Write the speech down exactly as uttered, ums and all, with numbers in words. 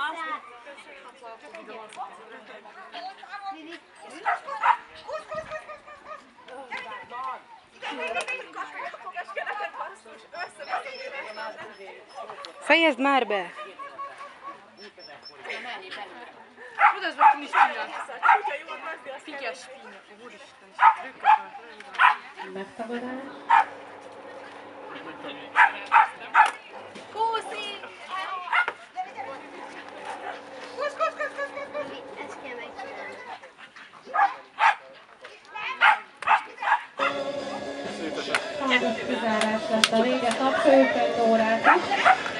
Fejezd már be! Tudod, hogy ki is csinálsz? Figyelj, spinja. Úristen, trükköt. Megtagadás. Kúszi! Kusz, kusz, kusz, kusz, kusz, kusz! Ezt kell megcsinálni. Hamaros kizárás lett a vége, tapsoljuk egy órát is.